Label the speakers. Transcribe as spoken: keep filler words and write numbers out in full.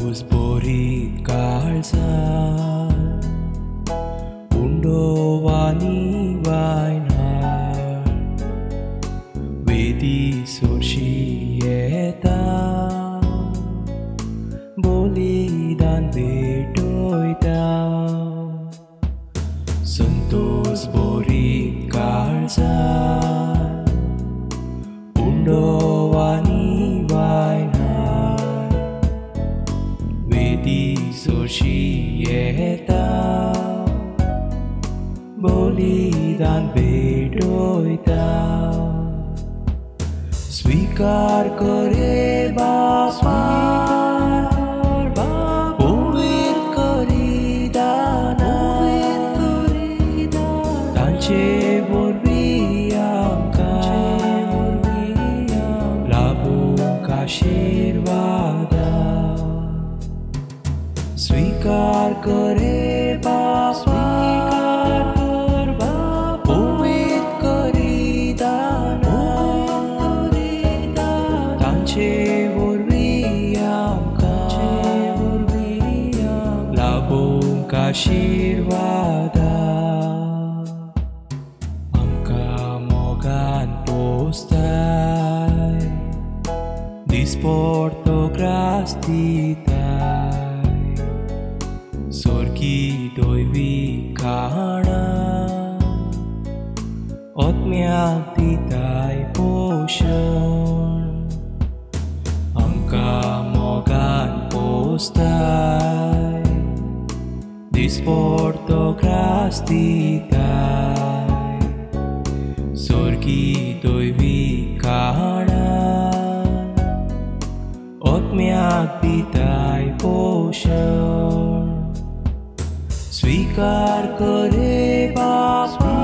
Speaker 1: Santos bori kalsan Undowani wainar Vedi sorsieta Bolidan betoita Santos bori kalsan Undowani wainar Vedi sorsieta Bolidan bedoita स्वीकार करे बापा पवित्र करी दाना तांचे बोरबियांका लाभूंक आशीर्वादा स्वीकार करे बापा Aşirvada Amka mogan postai Disporto grastitai Sorgi doi vikana Otmyak ditai potion Amka mogan postai Disporto grastitai Sorgi doi vikana Otmyak ditai potion स्वीकार करे बापा